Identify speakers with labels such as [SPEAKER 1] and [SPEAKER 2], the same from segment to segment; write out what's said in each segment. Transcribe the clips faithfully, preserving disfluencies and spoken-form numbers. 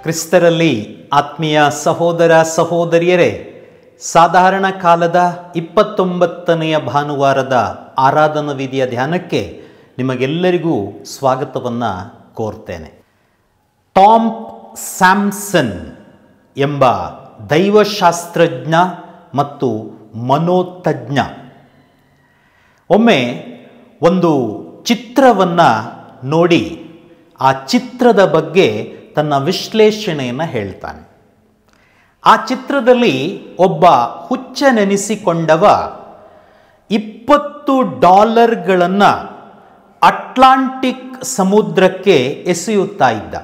[SPEAKER 1] ಕ್ರಿಸ್ತರಲ್ಲಿ ಆತ್ಮೀಯ ಸಹೋದರ ಸಹೋದರಿಯರೇ, ಸಾಧಾರಣ ಕಾಲದ ಇಪ್ಪತ್ತೊಂಬತ್ತನೆಯ ಭಾನುವಾರದ ಆರಾಧನಾ ವಿಧಿಯ ಧ್ಯಾನಕ್ಕೆ ನಿಮಗೆಲ್ಲರಿಗೂ ಸ್ವಾಗತವನ್ನು ಕೋರ್ತೇನೆ. ಟಾಮ್ ಸ್ಯಾಮ್ಸನ್ ಎಂಬ ದೈವಶಾಸ್ತ್ರಜ್ಞ ಮತ್ತು ಮನೋತಜ್ಞ ಒಮ್ಮೆ ಒಂದು ಚಿತ್ರವನ್ನು ನೋಡಿ ಆ ಚಿತ್ರದ ಬಗ್ಗೆ ತನ್ನ ವಿಶ್ಲೇಷಣೆಯನ್ನು ಹೇಳ್ತಾನೆ. ಆ ಚಿತ್ರದಲ್ಲಿ ಒಬ್ಬ ಹುಚ್ಚನೆನಿಸಿಕೊಂಡವ ಇಪ್ಪತ್ತು ಡಾಲರ್ಗಳನ್ನು ಅಟ್ಲಾಂಟಿಕ್ ಸಮುದ್ರಕ್ಕೆ ಎಸೆಯುತ್ತಾ ಇದ್ದ.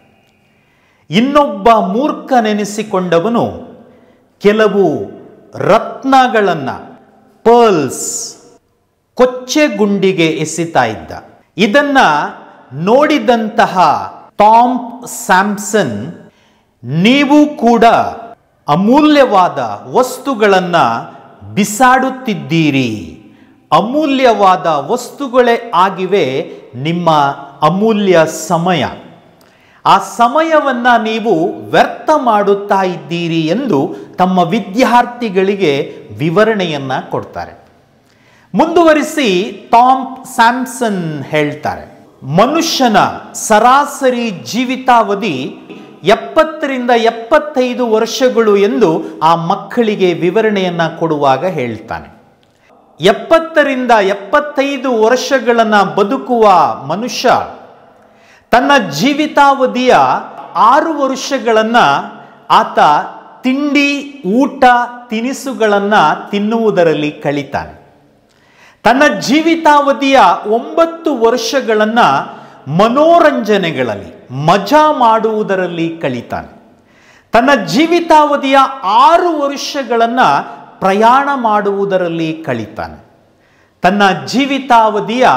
[SPEAKER 1] ಇನ್ನೊಬ್ಬ ಮೂರ್ಖನೆನಿಸಿಕೊಂಡವನು ಕೆಲವು ರತ್ನಗಳನ್ನು ಪರ್ಲ್ಸ್ ಕೊಚ್ಚೆಗುಂಡಿಗೆ ಎಸೆತಾ ಇದ್ದ. ಇದನ್ನ ನೋಡಿದಂತಹ ಟಾಮ್ ಸ್ಯಾಮ್ಸನ್, ನೀವು ಕೂಡ ಅಮೂಲ್ಯವಾದ ವಸ್ತುಗಳನ್ನು ಬಿಸಾಡುತ್ತಿದ್ದೀರಿ, ಅಮೂಲ್ಯವಾದ ವಸ್ತುಗಳೇ ಆಗಿವೆ ನಿಮ್ಮ ಅಮೂಲ್ಯ ಸಮಯ, ಆ ಸಮಯವನ್ನು ನೀವು ವ್ಯರ್ಥ ಮಾಡುತ್ತಾ ಇದ್ದೀರಿ ಎಂದು ತಮ್ಮ ವಿದ್ಯಾರ್ಥಿಗಳಿಗೆ ವಿವರಣೆಯನ್ನು ಕೊಡ್ತಾರೆ. ಮುಂದುವರಿಸಿ ಟಾಮ್ ಸ್ಯಾಮ್ಸನ್ ಹೇಳ್ತಾರೆ, ಮನುಷ್ಯನ ಸರಾಸರಿ ಜೀವಿತಾವಧಿ ಎಪ್ಪತ್ತರಿಂದ ಎಪ್ಪತ್ತೈದು ವರ್ಷಗಳು ಎಂದು ಆ ಮಕ್ಕಳಿಗೆ ವಿವರಣೆಯನ್ನು ಕೊಡುವಾಗ ಹೇಳ್ತಾನೆ. ಎಪ್ಪತ್ತರಿಂದ ಎಪ್ಪತ್ತೈದು ವರ್ಷಗಳನ್ನು ಬದುಕುವ ಮನುಷ್ಯ ತನ್ನ ಜೀವಿತಾವಧಿಯ ಆರು ವರ್ಷಗಳನ್ನು ಆತ ತಿಂಡಿ ಊಟ ತಿನಿಸುಗಳನ್ನು ತಿನ್ನುವುದರಲ್ಲಿ ಕಳೀತಾನೆ. ತನ್ನ ಜೀವಿತಾವಧಿಯ ಒಂಬತ್ತು ವರ್ಷಗಳನ್ನು ಮನೋರಂಜನೆಗಳಲ್ಲಿ ಮಜಾ ಮಾಡುವುದರಲ್ಲಿ ಕಳೀತಾನೆ. ತನ್ನ ಜೀವಿತಾವಧಿಯ ಆರು ವರ್ಷಗಳನ್ನು ಪ್ರಯಾಣ ಮಾಡುವುದರಲ್ಲಿ ಕಳೀತಾನೆ. ತನ್ನ ಜೀವಿತಾವಧಿಯ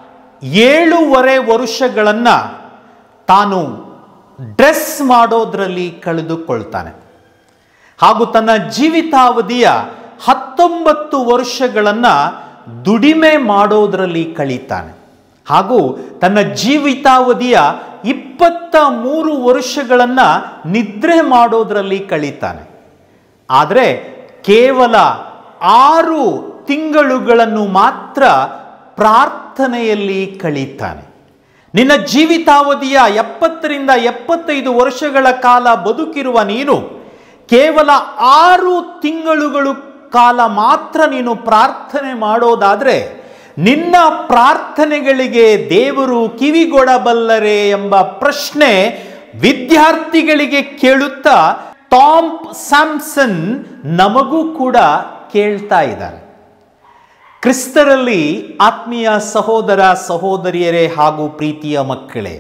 [SPEAKER 1] ಏಳೂವರೆ ವರ್ಷಗಳನ್ನು ತಾನು ಡ್ರೆಸ್ ಮಾಡೋದರಲ್ಲಿ ಕಳೆದುಕೊಳ್ತಾನೆ. ಹಾಗೂ ತನ್ನ ಜೀವಿತಾವಧಿಯ ಹತ್ತೊಂಬತ್ತು ವರ್ಷಗಳನ್ನು ದುಡಿಮೆ ಮಾಡೋದರಲ್ಲಿ ಕಳೀತಾನೆ. ಹಾಗೂ ತನ್ನ ಜೀವಿತಾವಧಿಯ ಇಪ್ಪತ್ತ ಮೂರು ವರ್ಷಗಳನ್ನು ನಿದ್ರೆ ಮಾಡೋದರಲ್ಲಿ ಕಳೀತಾನೆ. ಆದರೆ ಕೇವಲ ಆರು ತಿಂಗಳುಗಳನ್ನು ಮಾತ್ರ ಪ್ರಾರ್ಥನೆಯಲ್ಲಿ ಕಳೀತಾನೆ. ನಿನ್ನ ಜೀವಿತಾವಧಿಯ ಎಪ್ಪತ್ತರಿಂದ ಎಪ್ಪತ್ತೈದು ವರ್ಷಗಳ ಕಾಲ ಬದುಕಿರುವ ನೀನು ಕೇವಲ ಆರು ತಿಂಗಳುಗಳು ಕಾಲ ಮಾತ್ರ ನೀನು ಪ್ರಾರ್ಥನೆ ಮಾಡೋದಾದರೆ ನಿನ್ನ ಪ್ರಾರ್ಥನೆಗಳಿಗೆ ದೇವರು ಕಿವಿಗೊಡಬಲ್ಲರೆ ಎಂಬ ಪ್ರಶ್ನೆ ವಿದ್ಯಾರ್ಥಿಗಳಿಗೆ ಕೇಳುತ್ತಾ ಟಾಮ್ ಸ್ಯಾಮ್ಸನ್ ನಮಗೂ ಕೂಡ ಕೇಳ್ತಾ ಇದ್ದಾರೆ. ಕ್ರಿಸ್ತರಲ್ಲಿ ಆತ್ಮೀಯ ಸಹೋದರ ಸಹೋದರಿಯರೇ ಹಾಗೂ ಪ್ರೀತಿಯ ಮಕ್ಕಳೇ,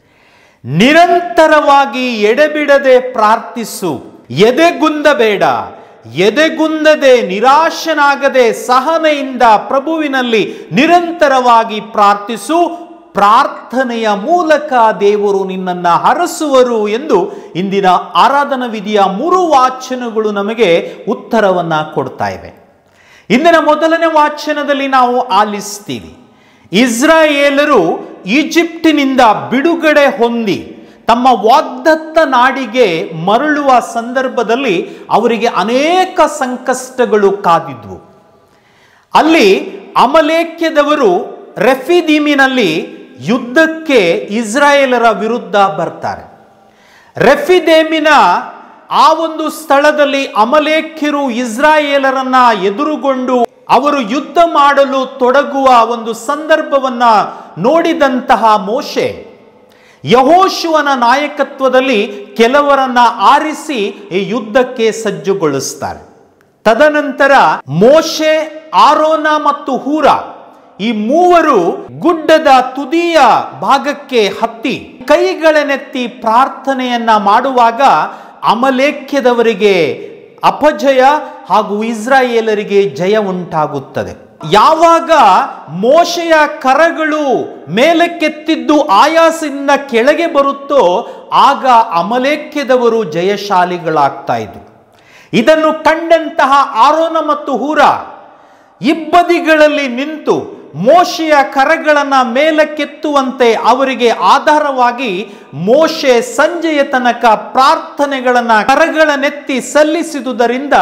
[SPEAKER 1] ನಿರಂತರವಾಗಿ ಎಡೆಬಿಡದೆ ಪ್ರಾರ್ಥಿಸು, ಎದೆಗುಂದಬೇಡ, ಎದೆಗುಂದದೆ ನಿರಾಶನಾಗದೆ ಸಹನೆಯಿಂದ ಪ್ರಭುವಿನಲ್ಲಿ ನಿರಂತರವಾಗಿ ಪ್ರಾರ್ಥಿಸು, ಪ್ರಾರ್ಥನೆಯ ಮೂಲಕ ದೇವರು ನಿನ್ನನ್ನು ಹರಸುವರು ಎಂದು ಇಂದಿನ ಆರಾಧನಾ ವಿಧಿಯ ಮೂರು ವಾಚನಗಳು ನಮಗೆ ಉತ್ತರವನ್ನು ಕೊಡ್ತಾ ಇವೆ. ಇಂದಿನ ಮೊದಲನೇ ವಾಚನದಲ್ಲಿ ನಾವು ಆಲಿಸ್ತೀವಿ, ಇಸ್ರಾಯೇಲರು ಈಜಿಪ್ಟಿನಿಂದ ಬಿಡುಗಡೆ ಹೊಂದಿ ತಮ್ಮ ವಾಗ್ದತ್ತ ನಾಡಿಗೆ ಮರಳುವ ಸಂದರ್ಭದಲ್ಲಿ ಅವರಿಗೆ ಅನೇಕ ಸಂಕಷ್ಟಗಳು ಕಾದಿದ್ವು. ಅಲ್ಲಿ ಅಮಲೇಕ್ಯದವರು ರೆಫಿದೀಮಿನಲ್ಲಿ ಯುದ್ಧಕ್ಕೆ ಇಸ್ರಾಯೇಲರ ವಿರುದ್ಧ ಬರ್ತಾರೆ. ರೆಫಿದೇಮಿನ ಆ ಒಂದು ಸ್ಥಳದಲ್ಲಿ ಅಮಲೇಕ್ಯರು ಇಸ್ರಾಯೇಲರನ್ನ ಎದುರುಗೊಂಡು ಅವರು ಯುದ್ಧ ಮಾಡಲು ತೊಡಗುವ ಒಂದು ಸಂದರ್ಭವನ್ನ ನೋಡಿದಂತಹ ಮೋಶೆ ಯೆಹೋಶುವನ ನಾಯಕತ್ವದಲ್ಲಿ ಕೆಲವರನ್ನ ಆರಿಸಿ ಈ ಯುದ್ಧಕ್ಕೆ ಸಜ್ಜುಗೊಳಿಸ್ತಾರೆ. ತದನಂತರ ಮೋಶೆ, ಆರೋನ ಮತ್ತು ಹೂರ ಈ ಮೂವರು ಗುಡ್ಡದ ತುದಿಯ ಭಾಗಕ್ಕೆ ಹತ್ತಿ ಕೈಗಳನ್ನೆತ್ತಿ ಪ್ರಾರ್ಥನೆಯನ್ನ ಮಾಡುವಾಗ ಅಮಲೇಕ್ಯದವರಿಗೆ ಅಪಜಯ ಹಾಗೂ ಇಸ್ರಾಯೇಲರಿಗೆ ಜಯ ಉಂಟಾಗುತ್ತದೆ. ಯಾವಾಗ ಮೋಶೆಯ ಕರಗಳು ಮೇಲಕ್ಕೆತ್ತಿದ್ದು ಆಯಾಸದಿಂದ ಕೆಳಗೆ ಬರುತ್ತೋ ಆಗ ಅಮಲೇಕ್ಯದವರು ಜಯಶಾಲಿಗಳಾಗ್ತಾ ಇದ್ರು. ಇದನ್ನು ಕಂಡಂತಹ ಆರೋನ ಮತ್ತು ಹೂರ ಇಬ್ಬದಿಗಳಲ್ಲಿ ನಿಂತು ಮೋಶೆಯ ಕರಗಳನ್ನ ಮೇಲಕ್ಕೆತ್ತುವಂತೆ ಅವರಿಗೆ ಆಧಾರವಾಗಿ ಮೋಶೆ ಸಂಜೆಯ ತನಕ ಪ್ರಾರ್ಥನೆಗಳನ್ನ ಕರಗಳನ್ನೆತ್ತಿ ಸಲ್ಲಿಸಿದುದರಿಂದ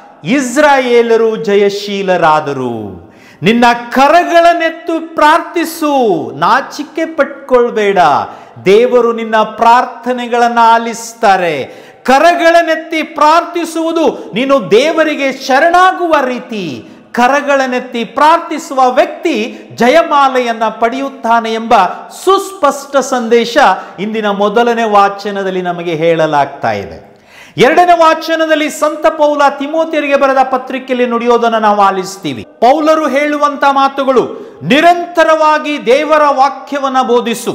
[SPEAKER 1] ಇಸ್ರಾಯೇಲರು ಜಯಶೀಲರಾದರು. ನಿನ್ನ ಕರಗಳನ್ನೆತ್ತು ಪ್ರಾರ್ಥಿಸು, ನಾಚಿಕೆ ಪಟ್ಕೊಳ್ಬೇಡ. ದೇವರು ನಿನ್ನ ಪ್ರಾರ್ಥನೆಗಳನ್ನು ಆಲಿಸ್ತಾರೆ. ಕರಗಳನ್ನೆತ್ತಿ ಪ್ರಾರ್ಥಿಸುವುದು ನೀನು ದೇವರಿಗೆ ಶರಣಾಗುವ ರೀತಿ. ಕರಗಳನ್ನೆತ್ತಿ ಪ್ರಾರ್ಥಿಸುವ ವ್ಯಕ್ತಿ ಜಯಮಾಲೆಯನ್ನ ಪಡೆಯುತ್ತಾನೆ ಎಂಬ ಸುಸ್ಪಷ್ಟ ಸಂದೇಶ ಇಂದಿನ ಮೊದಲನೇ ವಾಚನದಲ್ಲಿ ನಮಗೆ ಹೇಳಲಾಗ್ತಾ ಇದೆ. ಎರಡನೇ ವಾಚನದಲ್ಲಿ ಸಂತ ಪೌಲ ತಿಮೋಥೆಯರಿಗೆ ಬರೆದ ಪತ್ರಿಕೆಯಲ್ಲಿ ನುಡಿಯೋದನ್ನು ನಾವು ಆಲಿಸ್ತೀವಿ. ಪೌಲರು ಹೇಳುವಂತ ಮಾತುಗಳು, ನಿರಂತರವಾಗಿ ದೇವರ ವಾಕ್ಯವನ್ನ ಬೋಧಿಸು,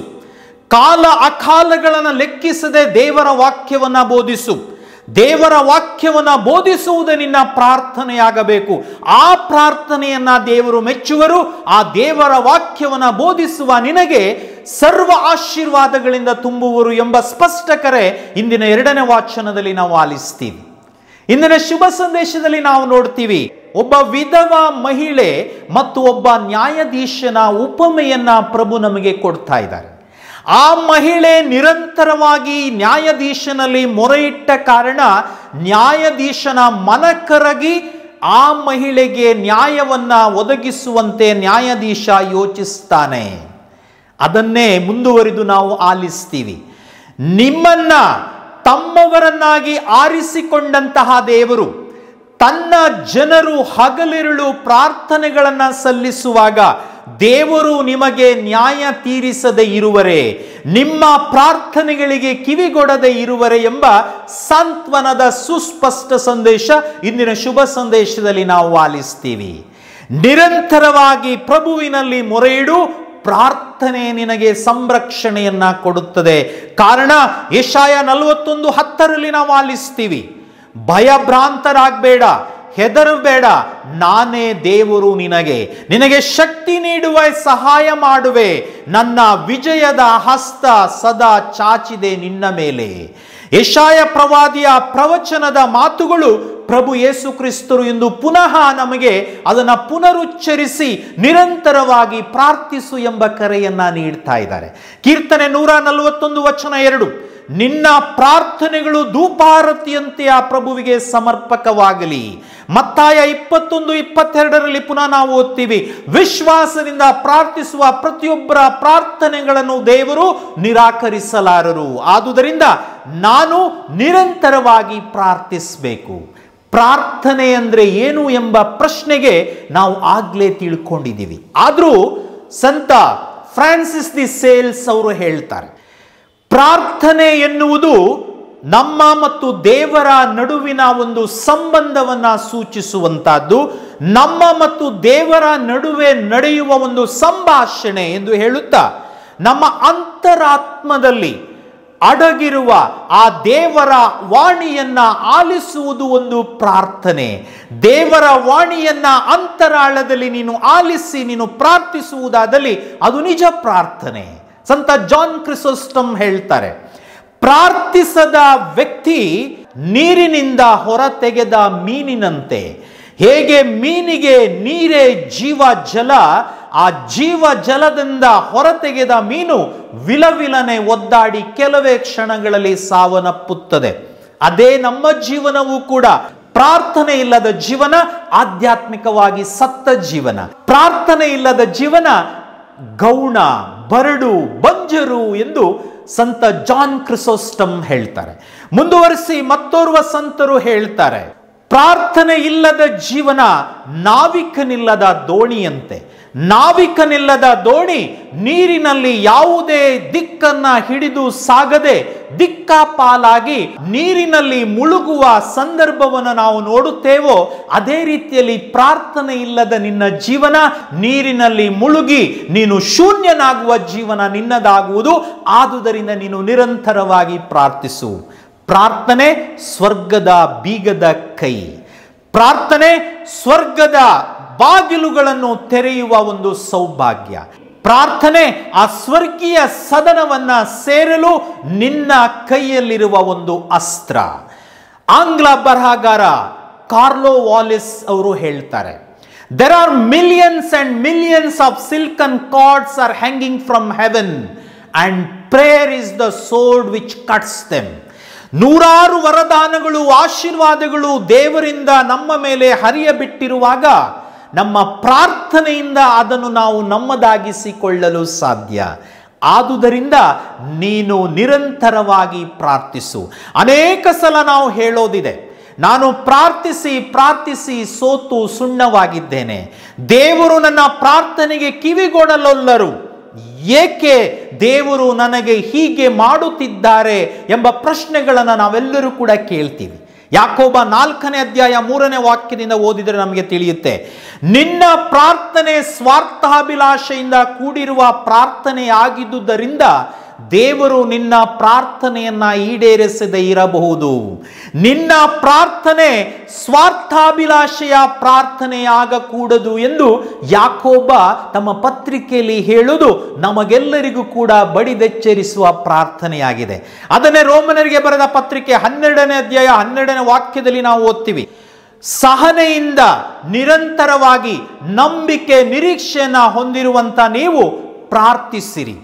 [SPEAKER 1] ಕಾಲ ಅಕಾಲಗಳನ್ನು ಲೆಕ್ಕಿಸದೆ ದೇವರ ವಾಕ್ಯವನ್ನ ಬೋಧಿಸು. ದೇವರ ವಾಕ್ಯವನ್ನ ಬೋಧಿಸುವುದೇ ನಿನ್ನ ಪ್ರಾರ್ಥನೆಯಾಗಬೇಕು. ಆ ಪ್ರಾರ್ಥನೆಯನ್ನ ದೇವರು ಮೆಚ್ಚುವರು. ಆ ದೇವರ ವಾಕ್ಯವನ್ನ ಬೋಧಿಸುವ ನಿನಗೆ ಸರ್ವ ಆಶೀರ್ವಾದಗಳಿಂದ ತುಂಬುವರು ಎಂಬ ಸ್ಪಷ್ಟ ಕರೆ ಇಂದಿನ ಎರಡನೇ ವಾಚನದಲ್ಲಿ ನಾವು ಆಲಿಸ್ತೀವಿ. ಇಂದಿನ ಶುಭ ಸಂದೇಶದಲ್ಲಿ ನಾವು ನೋಡ್ತೀವಿ, ಒಬ್ಬ ವಿಧವ ಮಹಿಳೆ ಮತ್ತು ಒಬ್ಬ ನ್ಯಾಯಾಧೀಶನ ಉಪಮೆಯನ್ನ ಪ್ರಭು ನಮಗೆ ಕೊಡ್ತಾ ಇದ್ದಾರೆ. ಆ ಮಹಿಳೆ ನಿರಂತರವಾಗಿ ನ್ಯಾಯಾಧೀಶನಲ್ಲಿ ಮೊರೆಯಿಟ್ಟ ಕಾರಣ ನ್ಯಾಯಾಧೀಶನ ಮನಕರಗಿ ಆ ಮಹಿಳೆಗೆ ನ್ಯಾಯವನ್ನ ಒದಗಿಸುವಂತೆ ನ್ಯಾಯಾಧೀಶ ಯೋಚಿಸ್ತಾನೆ. ಅದನ್ನೇ ಮುಂದುವರಿದು ನಾವು ಆಲಿಸ್ತೀವಿ. ನಿಮ್ಮನ್ನ ತಮ್ಮವರನ್ನಾಗಿ ಆರಿಸಿಕೊಂಡಂತಹ ದೇವರು ತನ್ನ ಜನರು ಹಗಲಿರುಳು ಪ್ರಾರ್ಥನೆಗಳನ್ನು ಸಲ್ಲಿಸುವಾಗ ದೇವರು ನಿಮಗೆ ನ್ಯಾಯ ತೀರಿಸದೆ ಇರುವರೆ, ನಿಮ್ಮ ಪ್ರಾರ್ಥನೆಗಳಿಗೆ ಕಿವಿಗೊಡದೆ ಇರುವರೆ ಎಂಬ ಸಾಂತ್ವನದ ಸುಸ್ಪಷ್ಟ ಸಂದೇಶ ಇಂದಿನ ಶುಭ ಸಂದೇಶದಲ್ಲಿ ನಾವು ಆಲಿಸ್ತೀವಿ. ನಿರಂತರವಾಗಿ ಪ್ರಭುವಿನಲ್ಲಿ ಮೊರೆಯಿಡು, ಪ್ರಾರ್ಥನೆ ನಿನಗೆ ಸಂರಕ್ಷಣೆಯನ್ನ ಕೊಡುತ್ತದೆ. ಕಾರಣ ಯೆಶಾಯ ನಲವತ್ತೊಂದು ಹತ್ತರಲ್ಲಿ ನಾವು ಆಲಿಸ್ತೀವಿ, ಭಯಭ್ರಾಂತರಾಗಬೇಡ, ಹೆದರಬೇಡ, ನಾನೇ ದೇವರು, ನಿನಗೆ ನಿನಗೆ ಶಕ್ತಿ ನೀಡುವ ಸಹಾಯ ಮಾಡುವೆ, ನನ್ನ ವಿಜಯದ ಹಸ್ತ ಸದಾ ಚಾಚಿದೆ ನಿನ್ನ ಮೇಲೆ. ಯೆಶಾಯ ಪ್ರವಾದಿಯ ಪ್ರವಚನದ ಮಾತುಗಳು ಪ್ರಭು ಯೇಸು ಕ್ರಿಸ್ತರು ಎಂದು ಪುನಃ ನಮಗೆ ಅದನ್ನು ಪುನರುಚ್ಚರಿಸಿ ನಿರಂತರವಾಗಿ ಪ್ರಾರ್ಥಿಸು ಎಂಬ ಕರೆಯನ್ನ ನೀಡ್ತಾ ಇದ್ದಾರೆ. ಕೀರ್ತನೆ ನೂರ ನಲವತ್ತೊಂದು ವಚನ ಎರಡು, ನಿನ್ನ ಪ್ರಾರ್ಥನೆಗಳು ಧೂಪಾರತಿಯಂತೆ ಆ ಪ್ರಭುವಿಗೆ ಸಮರ್ಪಕವಾಗಲಿ. ಮತ್ತಾಯ ಇಪ್ಪತ್ತೊಂದು ಇಪ್ಪತ್ತೆರಡರಲ್ಲಿ ಪುನಃ ನಾವು ಓದ್ತೀವಿ, ವಿಶ್ವಾಸದಿಂದ ಪ್ರಾರ್ಥಿಸುವ ಪ್ರತಿಯೊಬ್ಬರ ಪ್ರಾರ್ಥನೆಗಳನ್ನು ದೇವರು ನಿರಾಕರಿಸಲಾರರು. ಆದುದರಿಂದ ನಾನು ನಿರಂತರವಾಗಿ ಪ್ರಾರ್ಥಿಸಬೇಕು. ಪ್ರಾರ್ಥನೆ ಅಂದ್ರೆ ಏನು ಎಂಬ ಪ್ರಶ್ನೆಗೆ ನಾವು ಆಗ್ಲೇ ತಿಳ್ಕೊಂಡಿದ್ದೀವಿ. ಆದರೂ ಸಂತ ಫ್ರಾನ್ಸಿಸ್ ದಿ ಸೇಲ್ಸ್ ಅವರು ಹೇಳ್ತಾರೆ, ಪ್ರಾರ್ಥನೆ ಎನ್ನುವುದು ನಮ್ಮ ಮತ್ತು ದೇವರ ನಡುವಿನ ಒಂದು ಸಂಬಂಧವನ್ನ ಸೂಚಿಸುವಂತಹದ್ದು, ನಮ್ಮ ಮತ್ತು ದೇವರ ನಡುವೆ ನಡೆಯುವ ಒಂದು ಸಂಭಾಷಣೆ ಎಂದು ಹೇಳುತ್ತಾ ನಮ್ಮ ಅಂತರಾತ್ಮದಲ್ಲಿ ಅಡಗಿರುವ ಆ ದೇವರ ವಾಣಿಯನ್ನ ಆಲಿಸುವುದು ಒಂದು ಪ್ರಾರ್ಥನೆ. ದೇವರ ವಾಣಿಯನ್ನ ಅಂತರಾಳದಲ್ಲಿ ನೀನು ಆಲಿಸಿ ನೀನು ಪ್ರಾರ್ಥಿಸುವುದಾದಲ್ಲಿ ಅದು ನಿಜ ಪ್ರಾರ್ಥನೆ. ಸಂತ ಜಾನ್ ಕ್ರಿಸೋಸ್ಟಮ್ ಹೇಳ್ತಾರೆ, ಪ್ರಾರ್ಥಿಸದ ವ್ಯಕ್ತಿ ನೀರಿನಿಂದ ಹೊರತೆಗೆದ ಮೀನಿನಂತೆ. ಹೇಗೆ ಮೀನಿಗೆ ನೀರೇ ಜೀವ ಜಲ, ಆ ಜೀವ ಜಲದಿಂದ ಹೊರತೆಗೆದ ಮೀನು ವಿಲವಿಲನೆ ಒದ್ದಾಡಿ ಕೆಲವೇ ಕ್ಷಣಗಳಲ್ಲಿ ಸಾವನ್ನಪ್ಪುತ್ತದೆ. ಅದೇ ನಮ್ಮ ಜೀವನವೂ ಕೂಡ. ಪ್ರಾರ್ಥನೆ ಇಲ್ಲದ ಜೀವನ ಆಧ್ಯಾತ್ಮಿಕವಾಗಿ ಸತ್ತ ಜೀವನ. ಪ್ರಾರ್ಥನೆ ಇಲ್ಲದ ಜೀವನ ಗೌಣ, ಬರಡು, ಬಂಜರು ಎಂದು ಸಂತ ಜಾನ್ ಕ್ರಿಸೋಸ್ಟಮ್ ಹೇಳ್ತಾರೆ. ಮುಂದುವರಿಸಿ ಮತ್ತೋರ್ವ ಸಂತರು ಹೇಳ್ತಾರೆ, ಪ್ರಾರ್ಥನೆ ಇಲ್ಲದ ಜೀವನ ನಾವಿಕನಿಲ್ಲದ ದೋಣಿಯಂತೆ. ನಾವಿಕನಿಲ್ಲದ ದೋಣಿ ನೀರಿನಲ್ಲಿ ಯಾವುದೇ ದಿಕ್ಕನ್ನ ಹಿಡಿದು ಸಾಗದೆ ದಿಕ್ಕಾಪಾಲಾಗಿ ನೀರಿನಲ್ಲಿ ಮುಳುಗುವ ಸಂದರ್ಭವನ್ನು ನಾವು ನೋಡುತ್ತೇವೋ, ಅದೇ ರೀತಿಯಲ್ಲಿ ಪ್ರಾರ್ಥನೆ ಇಲ್ಲದ ನಿನ್ನ ಜೀವನ ನೀರಿನಲ್ಲಿ ಮುಳುಗಿ ನೀನು ಶೂನ್ಯನಾಗುವ ಜೀವನ ನಿನ್ನದಾಗುವುದು. ಆದುದರಿಂದ ನೀನು ನಿರಂತರವಾಗಿ ಪ್ರಾರ್ಥಿಸು. ಪ್ರಾರ್ಥನೆ ಸ್ವರ್ಗದ ಬೀಗದ ಕೈ. ಪ್ರಾರ್ಥನೆ ಸ್ವರ್ಗದ ಬಾಗಿಲುಗಳನ್ನು ತೆರೆಯುವ ಒಂದು ಸೌಭಾಗ್ಯ. ಪ್ರಾರ್ಥನೆ ಆ ಸ್ವರ್ಗೀಯ ಸದನವನ್ನ ಸೇರಲು ನಿನ್ನ ಕೈಯಲ್ಲಿರುವ ಒಂದು ಅಸ್ತ್ರ. ಆಂಗ್ಲ ಬರಹಗಾರ ಕಾರ್ಲೋ ವಾಲಿಸ್ ಅವರು ಹೇಳ್ತಾರೆ, There are millions and millions of silken cords are hanging from heaven, and prayer is the sword which cuts them. ನೂರಾರು ವರದಾನಗಳು, ಆಶೀರ್ವಾದಗಳು ದೇವರಿಂದ ನಮ್ಮ ಮೇಲೆ ಹರಿಯಬಿಟ್ಟಿರುವಾಗ ನಮ್ಮ ಪ್ರಾರ್ಥನೆಯಿಂದ ಅದನ್ನು ನಾವು ನಮ್ಮದಾಗಿಸಿಕೊಳ್ಳಲು ಸಾಧ್ಯ. ಆದುದರಿಂದ ನೀನು ನಿರಂತರವಾಗಿ ಪ್ರಾರ್ಥಿಸು. ಅನೇಕ ಸಲ ನಾವು ಹೇಳೋದಿದೆ, ನಾನು ಪ್ರಾರ್ಥಿಸಿ ಪ್ರಾರ್ಥಿಸಿ ಸೋತು ಸುಣ್ಣವಾಗಿದ್ದೇನೆ, ದೇವರು ನನ್ನ ಪ್ರಾರ್ಥನೆಗೆ ಕಿವಿಗೊಡಲೊಲ್ಲರು, ಏಕೆ ದೇವರು ನನಗೆ ಹೀಗೆ ಮಾಡುತ್ತಿದ್ದಾರೆ ಎಂಬ ಪ್ರಶ್ನೆಗಳನ್ನು ನಾವೆಲ್ಲರೂ ಕೂಡ ಕೇಳ್ತೀವಿ. ಯಾಕೋಬ ನಾಲ್ಕನೇ ಅಧ್ಯಾಯ ಮೂರನೇ ವಾಕ್ಯದಿಂದ ಓದಿದರೆ ನಮಗೆ ತಿಳಿಯುತ್ತೆ, ನಿನ್ನ ಪ್ರಾರ್ಥನೆ ಸ್ವಾರ್ಥಾಭಿಲಾಷೆಯಿಂದ ಕೂಡಿರುವ ಪ್ರಾರ್ಥನೆ ಆಗಿದ್ದುದರಿಂದ ದೇವರು ನಿನ್ನ ಪ್ರಾರ್ಥನೆಯನ್ನ ಈಡೇರಿಸದೇ ಇರಬಹುದು. ನಿನ್ನ ಪ್ರಾರ್ಥನೆ ಸ್ವಾರ್ಥಾಭಿಲಾಷೆಯ ಪ್ರಾರ್ಥನೆಯಾಗಕೂಡದು ಎಂದು ಯಾಕೋಬ ತಮ್ಮ ಪತ್ರಿಕೆಯಲ್ಲಿ ಹೇಳುವುದು ನಮಗೆಲ್ಲರಿಗೂ ಕೂಡ ಬಡಿದೆಚ್ಚರಿಸುವ ಪ್ರಾರ್ಥನೆಯಾಗಿದೆ. ಅದನ್ನೇ ರೋಮನರಿಗೆ ಬರೆದ ಪತ್ರಿಕೆ ಹನ್ನೆರಡನೇ ಅಧ್ಯಾಯ ಹನ್ನೆರಡನೇ ವಾಕ್ಯದಲ್ಲಿ ನಾವು ಓದ್ತೀವಿ, ಸಹನೆಯಿಂದ ನಿರಂತರವಾಗಿ ನಂಬಿಕೆ ನಿರೀಕ್ಷೆಯನ್ನ ಹೊಂದಿರುವಂತ ನೀವು ಪ್ರಾರ್ಥಿಸಿರಿ.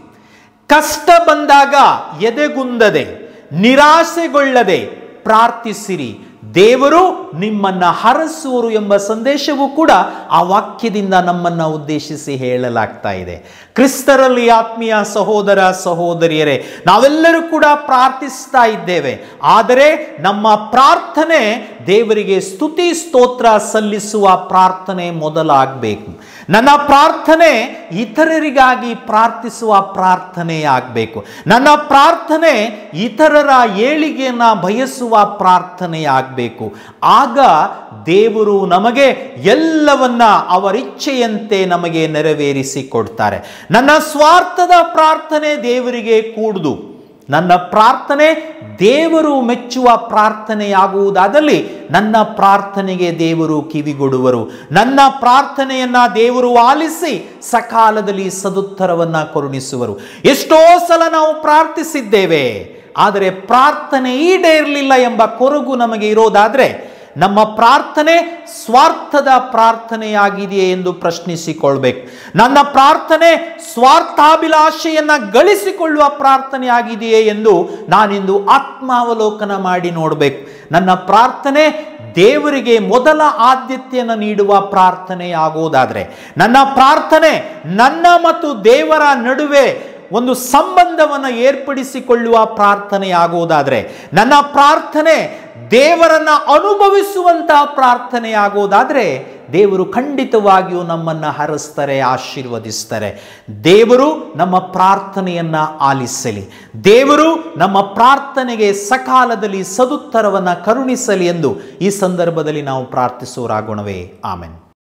[SPEAKER 1] ಕಷ್ಟ ಬಂದಾಗ ಎದೆಗುಂದದೆ ನಿರಾಸೆಗೊಳ್ಳದೆ ಪ್ರಾರ್ಥಿಸಿರಿ, ದೇವರು ನಿಮ್ಮನ್ನ ಹರಸುವರು ಎಂಬ ಸಂದೇಶವೂ ಕೂಡ ಆ ವಾಕ್ಯದಿಂದ ನಮ್ಮನ್ನ ಉದ್ದೇಶಿಸಿ ಹೇಳಲಾಗ್ತಾ ಇದೆ. ಕ್ರಿಸ್ತರಲ್ಲಿ ಆತ್ಮೀಯ ಸಹೋದರ ಸಹೋದರಿಯರೇ, ನಾವೆಲ್ಲರೂ ಕೂಡ ಪ್ರಾರ್ಥಿಸ್ತಾ ಇದ್ದೇವೆ. ಆದರೆ ನಮ್ಮ ಪ್ರಾರ್ಥನೆ ದೇವರಿಗೆ ಸ್ತುತಿ ಸ್ತೋತ್ರ ಸಲ್ಲಿಸುವ ಪ್ರಾರ್ಥನೆ ಮೊದಲಾಗಬೇಕು. ನನ್ನ ಪ್ರಾರ್ಥನೆ ಇತರರಿಗಾಗಿ ಪ್ರಾರ್ಥಿಸುವ ಪ್ರಾರ್ಥನೆಯಾಗಬೇಕು. ನನ್ನ ಪ್ರಾರ್ಥನೆ ಇತರರ ಏಳಿಗೆಯನ್ನ ಬಯಸುವ ಪ್ರಾರ್ಥನೆಯಾಗಬೇಕು. ಆಗ ದೇವರು ನಮಗೆ ಎಲ್ಲವನ್ನ ಅವರಿಚ್ಛೆಯಂತೆ ನಮಗೆ ನೆರವೇರಿಸಿ ಕೊಡ್ತಾರೆ. ನನ್ನ ಸ್ವಾರ್ಥದ ಪ್ರಾರ್ಥನೆ ದೇವರಿಗೆ ಕೂಡುದು. ನನ್ನ ಪ್ರಾರ್ಥನೆ ದೇವರು ಮೆಚ್ಚುವ ಪ್ರಾರ್ಥನೆಯಾಗುವುದಾದಲ್ಲಿ ನನ್ನ ಪ್ರಾರ್ಥನೆಗೆ ದೇವರು ಕಿವಿಗೊಡುವರು. ನನ್ನ ಪ್ರಾರ್ಥನೆಯನ್ನ ದೇವರು ಆಲಿಸಿ ಸಕಾಲದಲ್ಲಿ ಸದುತ್ತರವನ್ನ ಕರುಣಿಸುವರು. ಎಷ್ಟೋ ಸಲ ನಾವು ಪ್ರಾರ್ಥಿಸಿದ್ದೇವೆ, ಆದರೆ ಪ್ರಾರ್ಥನೆ ಈಡೇರಲಿಲ್ಲ ಎಂಬ ಕೊರಗು ನಮಗೆ ಇರೋದಾದ್ರೆ ನಮ್ಮ ಪ್ರಾರ್ಥನೆ ಸ್ವಾರ್ಥದ ಪ್ರಾರ್ಥನೆಯಾಗಿದೆಯೇ ಎಂದು ಪ್ರಶ್ನಿಸಿಕೊಳ್ಬೇಕು. ನನ್ನ ಪ್ರಾರ್ಥನೆ ಸ್ವಾರ್ಥಾಭಿಲಾಷೆಯನ್ನ ಗಳಿಸಿಕೊಳ್ಳುವ ಪ್ರಾರ್ಥನೆ ಆಗಿದೆಯೇ ಎಂದು ನಾನಿಂದು ಆತ್ಮಾವಲೋಕನ ಮಾಡಿ ನೋಡಬೇಕು. ನನ್ನ ಪ್ರಾರ್ಥನೆ ದೇವರಿಗೆ ಮೊದಲ ಆದ್ಯತೆಯನ್ನು ನೀಡುವ ಪ್ರಾರ್ಥನೆ ಆಗೋದಾದ್ರೆ, ನನ್ನ ಪ್ರಾರ್ಥನೆ ನನ್ನ ಮತ್ತು ದೇವರ ನಡುವೆ ಒಂದು ಸಂಬಂಧವನ್ನು ಏರ್ಪಡಿಸಿಕೊಳ್ಳುವ ಪ್ರಾರ್ಥನೆ ಆಗೋದಾದ್ರೆ, ನನ್ನ ಪ್ರಾರ್ಥನೆ ದೇವರನ್ನ ಅನುಭವಿಸುವಂತಹ ಪ್ರಾರ್ಥನೆ ಆಗೋದಾದ್ರೆ ದೇವರು ಖಂಡಿತವಾಗಿಯೂ ನಮ್ಮನ್ನ ಹರಸ್ತಾರೆ, ಆಶೀರ್ವದಿಸ್ತಾರೆ. ದೇವರು ನಮ್ಮ ಪ್ರಾರ್ಥನೆಯನ್ನ ಆಲಿಸಲಿ. ದೇವರು ನಮ್ಮ ಪ್ರಾರ್ಥನೆಗೆ ಸಕಾಲದಲ್ಲಿ ಸದುತ್ತರವನ್ನ ಕರುಣಿಸಲಿ ಎಂದು ಈ ಸಂದರ್ಭದಲ್ಲಿ ನಾವು ಪ್ರಾರ್ಥಿಸೋರಾಗೋಣವೇ. ಆಮೆನ್.